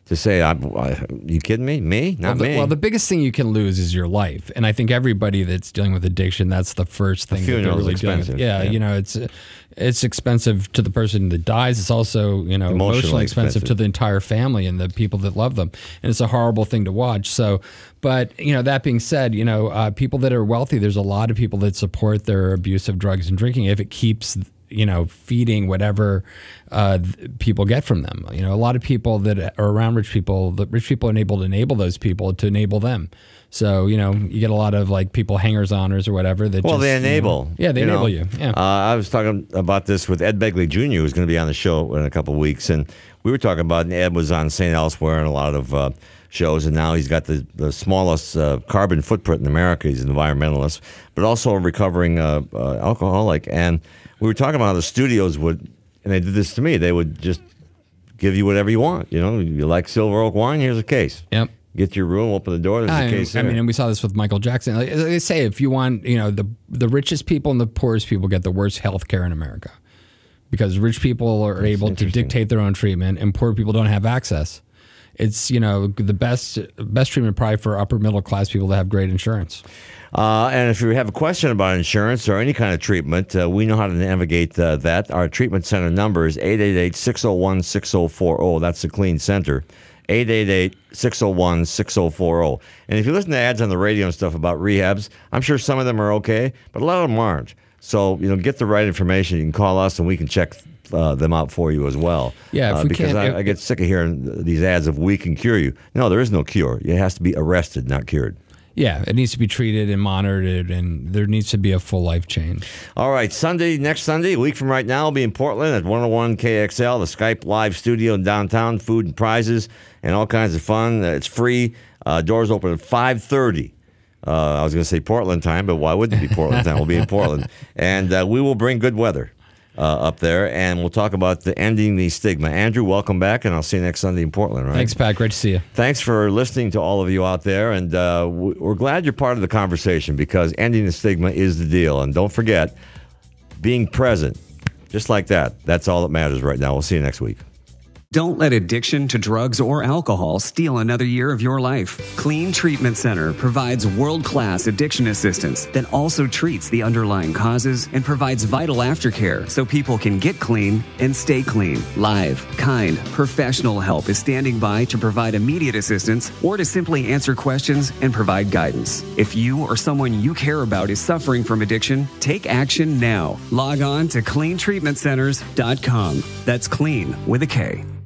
to say, I'm, I, you kidding me? Me? Not well, the, me. Well, the biggest thing you can lose is your life. And I think everybody that's dealing with addiction, that's the first thing the that they're really dealing expensive. with. Yeah, yeah, you know, it's it's expensive to the person that dies. It's also, you know, emotionally, emotionally expensive, expensive to the entire family and the people that love them. And it's a horrible thing to watch. So, but, you know, that being said, you know, uh, people that are wealthy, there's a lot of people that support their abuse of drugs and drinking if it keeps, you know, feeding whatever uh, people get from them. You know, a lot of people that are around rich people, the rich people are able to enable those people to enable them. So, you know, you get a lot of like people hangers-oners or whatever that well, just, they enable. You know, yeah, they you enable know, you. Yeah. Uh, I was talking about this with Ed Begley Junior, who's going to be on the show in a couple of weeks. And we were talking about, and Ed was on Saint Elsewhere and a lot of uh, shows, and now he's got the, the smallest uh, carbon footprint in America. He's an environmentalist, but also a recovering uh, uh, alcoholic. And we were talking about how the studios would, and they did this to me, they would just give you whatever you want. You know, you like Silver Oak wine, here's a case. Yep. Get to your room, open the door, there's I, a case I there. mean, and we saw this with Michael Jackson. Like they say, if you want, you know, the the richest people and the poorest people get the worst health care in America. Because rich people are That's able to dictate their own treatment and poor people don't have access. It's, you know, the best best treatment probably for upper middle class people that have great insurance. Uh, and if you have a question about insurance or any kind of treatment, uh, we know how to navigate uh, that. Our treatment center number is eight eight eight, six oh one, six oh four oh. That's the KLEAN Center. eight eight eight, six oh one, six oh four oh. And if you listen to ads on the radio and stuff about rehabs, I'm sure some of them are okay, but a lot of them aren't. So, you know, get the right information. You can call us and we can check uh, them out for you as well. Yeah, if uh, we because can't, I, if, I get sick of hearing these ads of we can cure you. No, there is no cure. It has to be arrested, not cured. Yeah, it needs to be treated and monitored, and there needs to be a full life change. All right, Sunday, next Sunday, a week from right now, I'll be in Portland at one oh one K X L, the Skype Live studio in downtown, food and prizes and all kinds of fun. It's free. Uh, doors open at five thirty. Uh, I was going to say Portland time, but why wouldn't it be Portland time? We'll be in Portland. And uh, we will bring good weather uh, up there, and we'll talk about the ending the stigma. Andrew, welcome back, and I'll see you next Sunday in Portland, right? Thanks, Pat. Great to see you. Thanks for listening to all of you out there, and uh, we're glad you're part of the conversation because ending the stigma is the deal. And don't forget, being present, just like that, that's all that matters right now. We'll see you next week. Don't let addiction to drugs or alcohol steal another year of your life. KLEAN Treatment Center provides world-class addiction assistance that also treats the underlying causes and provides vital aftercare so people can get clean and stay clean. Live, kind, professional help is standing by to provide immediate assistance or to simply answer questions and provide guidance. If you or someone you care about is suffering from addiction, take action now. Log on to clean treatment centers dot com. That's clean with a K.